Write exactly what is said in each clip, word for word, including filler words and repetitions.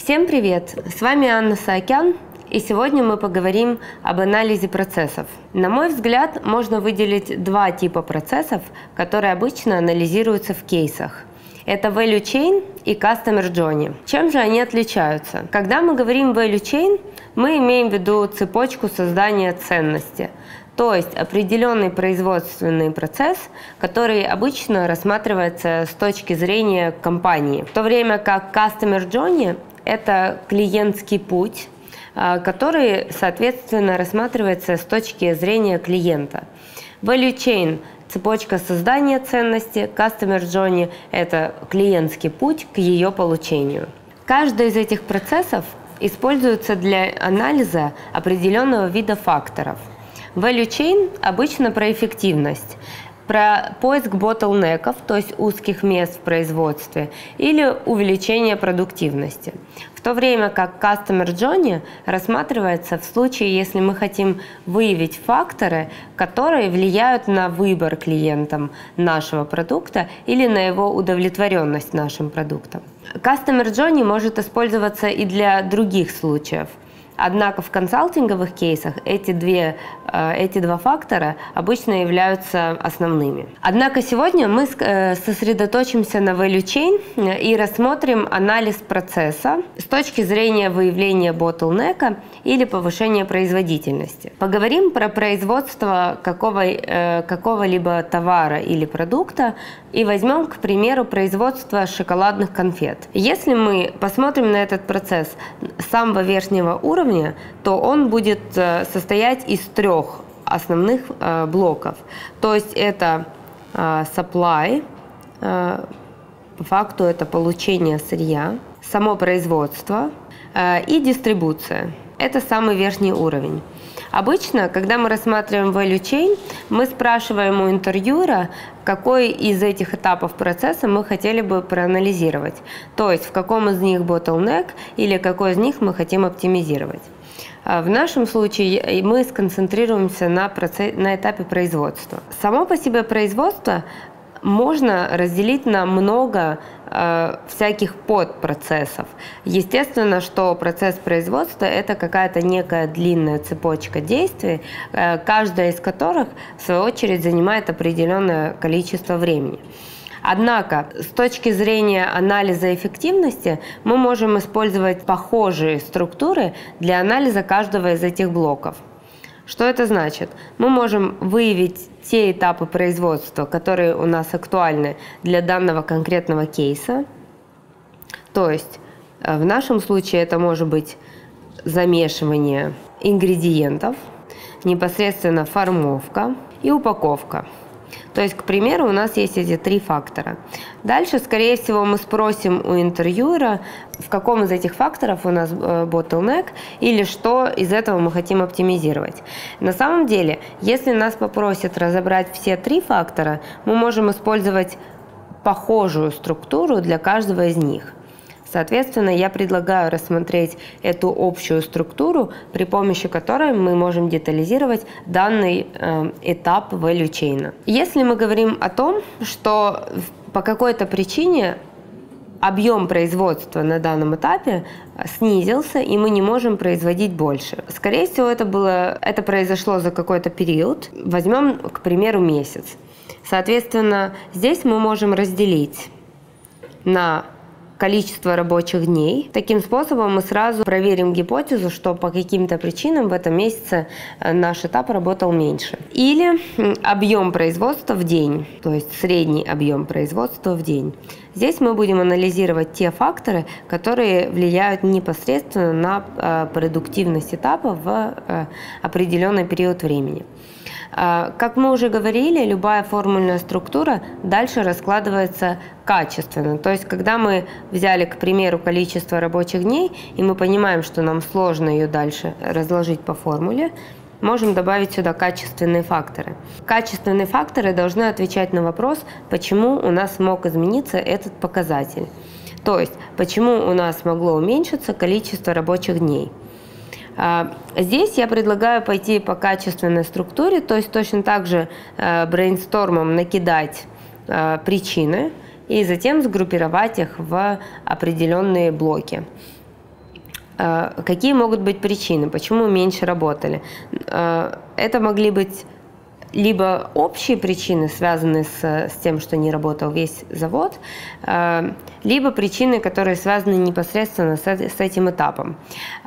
Всем привет! С вами Анна Саакян, и сегодня мы поговорим об анализе процессов. На мой взгляд, можно выделить два типа процессов, которые обычно анализируются в кейсах. Это Value Chain и Customer Journey. Чем же они отличаются? Когда мы говорим Value Chain, мы имеем в виду цепочку создания ценности, то есть определенный производственный процесс, который обычно рассматривается с точки зрения компании. В то время как Customer Journey – это клиентский путь, который, соответственно, рассматривается с точки зрения клиента. Value Chain – цепочка создания ценности, Customer Journey – это клиентский путь к ее получению. Каждый из этих процессов используется для анализа определенного вида факторов. Value Chain обычно про эффективность, про поиск ботлнеков, то есть узких мест в производстве, или увеличение продуктивности. В то время как Customer Journey рассматривается в случае, если мы хотим выявить факторы, которые влияют на выбор клиентам нашего продукта или на его удовлетворенность нашим продуктом. Customer Journey может использоваться и для других случаев. Однако в консалтинговых кейсах эти, две, эти два фактора обычно являются основными. Однако сегодня мы сосредоточимся на Value Chain и рассмотрим анализ процесса с точки зрения выявления ботлнека или повышения производительности. Поговорим про производство какого, какого-либо товара или продукта и возьмем, к примеру, производство шоколадных конфет. Если мы посмотрим на этот процесс с самого верхнего уровня, то он будет состоять из трех основных блоков. То есть это supply, по факту это получение сырья, само производство и дистрибуция. Это самый верхний уровень. Обычно, когда мы рассматриваем Value Chain, мы спрашиваем у интервьюера, какой из этих этапов процесса мы хотели бы проанализировать. То есть, в каком из них bottleneck или какой из них мы хотим оптимизировать. В нашем случае мы сконцентрируемся на, процесс, на этапе производства. Само по себе производство можно разделить на много э, всяких подпроцессов. Естественно, что процесс производства – это какая-то некая длинная цепочка действий, э, каждая из которых, в свою очередь, занимает определенное количество времени. Однако, с точки зрения анализа эффективности, мы можем использовать похожие структуры для анализа каждого из этих блоков. Что это значит? Мы можем выявить те этапы производства, которые у нас актуальны для данного конкретного кейса. То есть в нашем случае это может быть замешивание ингредиентов, непосредственно формовка и упаковка. То есть, к примеру, у нас есть эти три фактора. Дальше, скорее всего, мы спросим у интервьюера, в каком из этих факторов у нас bottleneck или что из этого мы хотим оптимизировать. На самом деле, если нас попросят разобрать все три фактора, мы можем использовать похожую структуру для каждого из них. Соответственно, я предлагаю рассмотреть эту общую структуру, при помощи которой мы можем детализировать данный э, этап Value Chain. Если мы говорим о том, что по какой-то причине объем производства на данном этапе снизился, и мы не можем производить больше. Скорее всего, это, было, это произошло за какой-то период. Возьмем, к примеру, месяц. Соответственно, здесь мы можем разделить на количество рабочих дней. Таким способом мы сразу проверим гипотезу, что по каким-то причинам в этом месяце наш этап работал меньше. Или объем производства в день, то есть средний объем производства в день. Здесь мы будем анализировать те факторы, которые влияют непосредственно на продуктивность этапа в определенный период времени. Как мы уже говорили, любая формульная структура дальше раскладывается качественно. То есть, когда мы взяли, к примеру, количество рабочих дней, и мы понимаем, что нам сложно ее дальше разложить по формуле, можем добавить сюда качественные факторы. Качественные факторы должны отвечать на вопрос, почему у нас мог измениться этот показатель. То есть, почему у нас могло уменьшиться количество рабочих дней. Здесь я предлагаю пойти по качественной структуре, то есть точно так же брейнстормом накидать причины и затем сгруппировать их в определенные блоки. Какие могут быть причины, почему меньше работали? Это могли быть либо общие причины, связанные с, с тем, что не работал весь завод, либо причины, которые связаны непосредственно с, с этим этапом.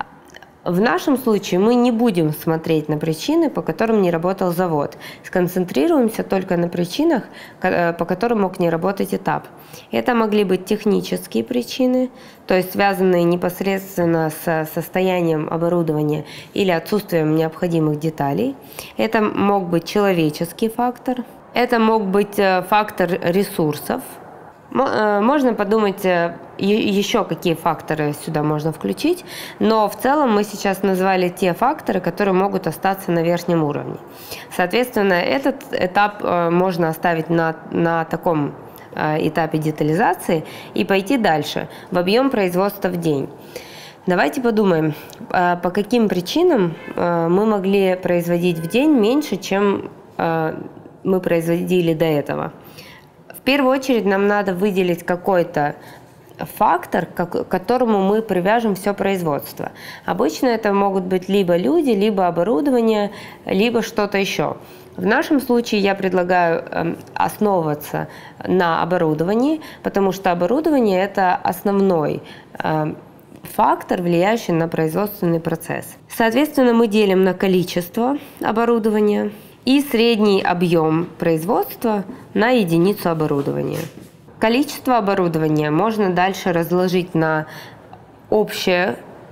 В нашем случае мы не будем смотреть на причины, по которым не работал завод. Сконцентрируемся только на причинах, по которым мог не работать этап. Это могли быть технические причины, то есть связанные непосредственно с состоянием оборудования или отсутствием необходимых деталей. Это мог быть человеческий фактор. Это мог быть фактор ресурсов. Можно подумать, еще какие факторы сюда можно включить, но в целом мы сейчас назвали те факторы, которые могут остаться на верхнем уровне. Соответственно, этот этап можно оставить на, на таком этапе детализации и пойти дальше, в объем производства в день. Давайте подумаем, по каким причинам мы могли производить в день меньше, чем мы производили до этого. В первую очередь нам надо выделить какой-то фактор, к которому мы привяжем все производство. Обычно это могут быть либо люди, либо оборудование, либо что-то еще. В нашем случае я предлагаю основываться на оборудовании, потому что оборудование – это основной фактор, влияющий на производственный процесс. Соответственно, мы делим на количество оборудования и средний объем производства на единицу оборудования. Количество оборудования можно дальше разложить на общее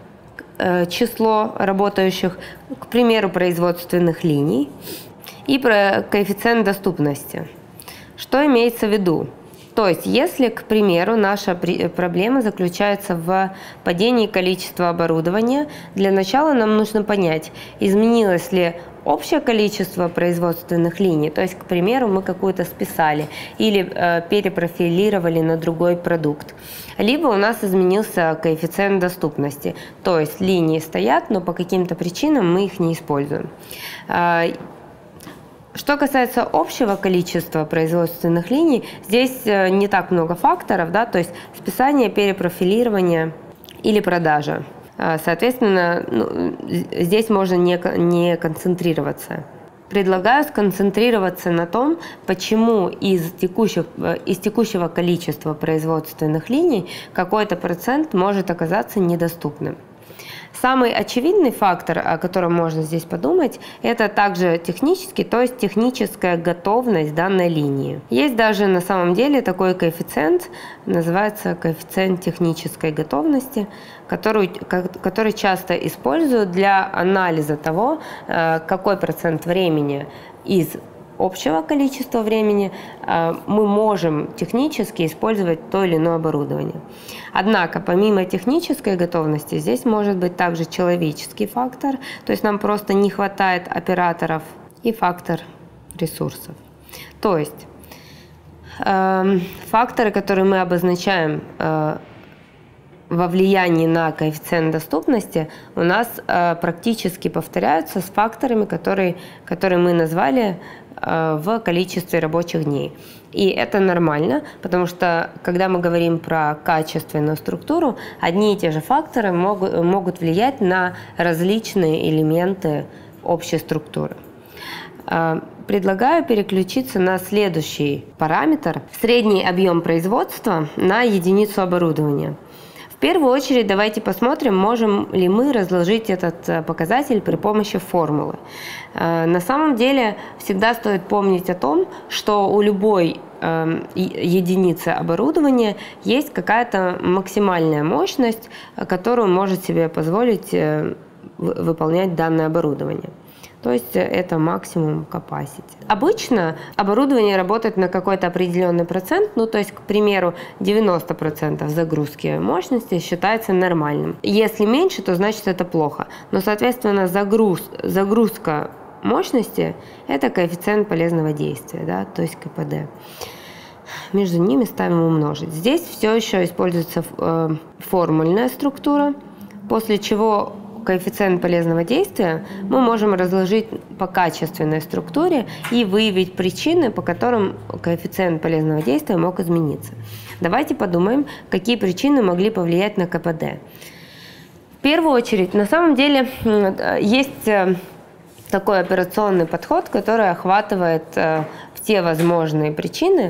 э, число работающих, к примеру, производственных линий, и про коэффициент доступности. Что имеется в виду? То есть, если, к примеру, наша проблема заключается в падении количества оборудования, для начала нам нужно понять, изменилось ли общее количество производственных линий, то есть, к примеру, мы какую-то списали или э, перепрофилировали на другой продукт. Либо у нас изменился коэффициент доступности, то есть линии стоят, но по каким-то причинам мы их не используем. Что касается общего количества производственных линий, здесь не так много факторов, да, то есть списание, перепрофилирование или продажа. Соответственно, ну, здесь можно не, не концентрироваться. Предлагаю сконцентрироваться на том, почему из, текущих, из текущего количества производственных линий какой-то процент может оказаться недоступным. Самый очевидный фактор, о котором можно здесь подумать, это также технический, то есть техническая готовность данной линии. Есть даже на самом деле такой коэффициент, называется коэффициент технической готовности, который, который часто используют для анализа того, какой процент времени из общего количества времени мы можем технически использовать то или иное оборудование. Однако, помимо технической готовности, здесь может быть также человеческий фактор, то есть нам просто не хватает операторов, и фактор ресурсов. То есть э, факторы, которые мы обозначаем э, во влиянии на коэффициент доступности, у нас э, практически повторяются с факторами, которые, которые мы назвали в количестве рабочих дней. И это нормально, потому что, когда мы говорим про качественную структуру, одни и те же факторы могут, могут влиять на различные элементы общей структуры. Предлагаю переключиться на следующий параметр – средний объем производства на единицу оборудования. В первую очередь давайте посмотрим, можем ли мы разложить этот показатель при помощи формулы. На самом деле всегда стоит помнить о том, что у любой единицы оборудования есть какая-то максимальная мощность, которую может себе позволить выполнять данное оборудование. То есть это максимум capacity. Обычно оборудование работает на какой-то определенный процент, ну то есть, к примеру, девяносто процентов загрузки мощности считается нормальным. Если меньше, то значит это плохо. Но, соответственно, загруз, загрузка мощности – это коэффициент полезного действия, да, то есть ка пэ дэ. Между ними ставим умножить. Здесь все еще используется э, формульная структура, после чего коэффициент полезного действия мы можем разложить по качественной структуре и выявить причины, по которым коэффициент полезного действия мог измениться. Давайте подумаем, какие причины могли повлиять на ка пэ дэ. В первую очередь, на самом деле, есть такой операционный подход, который охватывает все возможные причины,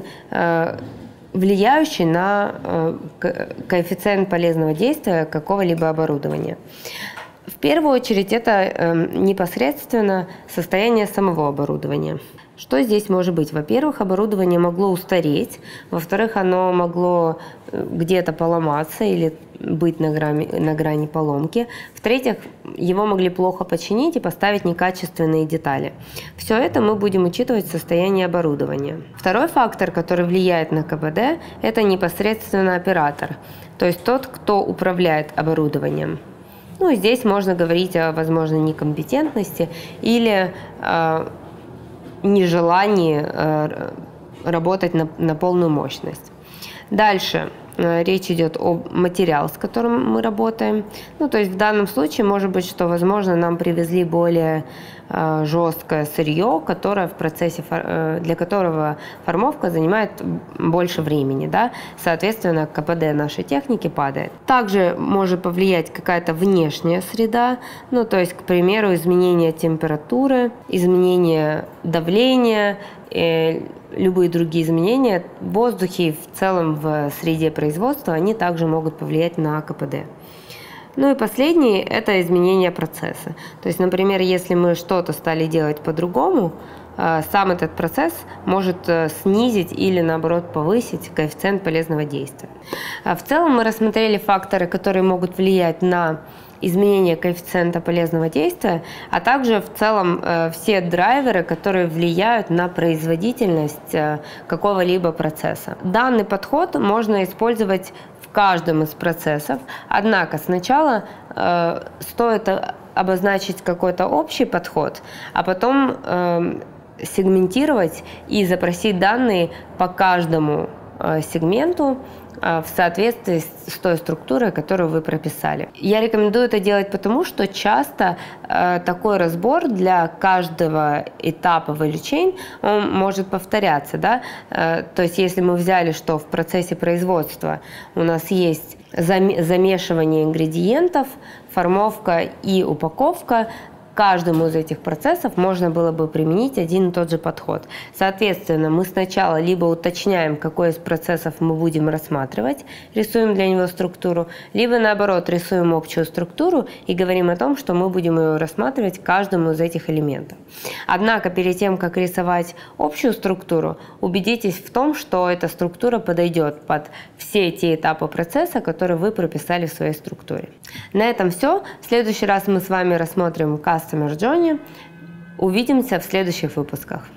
влияющие на коэффициент полезного действия какого-либо оборудования. В первую очередь это непосредственно состояние самого оборудования. Что здесь может быть? Во-первых, оборудование могло устареть, во-вторых, оно могло где-то поломаться или быть на грани, на грани поломки, в-третьих, его могли плохо починить и поставить некачественные детали. Все это мы будем учитывать в состоянии оборудования. Второй фактор, который влияет на КПД, это непосредственно оператор, то есть тот, кто управляет оборудованием. Ну, здесь можно говорить о, возможно, некомпетентности или э, нежелании э, работать на, на полную мощность. Дальше э, речь идет о материале, с которым мы работаем. Ну, то есть в данном случае может быть, что, возможно, нам привезли более э, жесткое сырье, которое в процессе, э, для которого формовка занимает больше времени, да? Соответственно, КПД нашей техники падает. Также может повлиять какая-то внешняя среда, ну, то есть, к примеру, изменение температуры, изменение давления, э, любые другие изменения в воздухе и в целом в среде производства, они также могут повлиять на КПД. Ну и последнее – это изменение процесса. То есть, например, если мы что-то стали делать по-другому, сам этот процесс может снизить или, наоборот, повысить коэффициент полезного действия. В целом мы рассмотрели факторы, которые могут влиять на изменение коэффициента полезного действия, а также в целом э, все драйверы, которые влияют на производительность э, какого-либо процесса. Данный подход можно использовать в каждом из процессов, однако сначала э, стоит обозначить какой-то общий подход, а потом э, сегментировать и запросить данные по каждому э, сегменту в соответствии с той структурой, которую вы прописали. Я рекомендую это делать потому, что часто э, такой разбор для каждого этапа value chain он может повторяться. Да? Э, то есть если мы взяли, что в процессе производства у нас есть зам- замешивание ингредиентов, формовка и упаковка, каждому из этих процессов можно было бы применить один и тот же подход. Соответственно, мы сначала либо уточняем, какой из процессов мы будем рассматривать, рисуем для него структуру, либо наоборот рисуем общую структуру и говорим о том, что мы будем ее рассматривать каждому из этих элементов. Однако перед тем, как рисовать общую структуру, убедитесь в том, что эта структура подойдет под все те этапы процесса, которые вы прописали в своей структуре. На этом все. В следующий раз мы с вами рассмотрим Customer Journey. Увидимся в следующих выпусках.